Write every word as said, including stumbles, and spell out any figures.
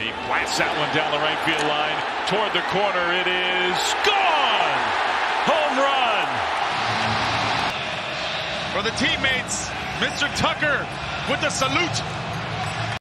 He blasts that one down the right field line toward the corner. It is gone! Home run! For the teammates, Mister Tucker with the salute.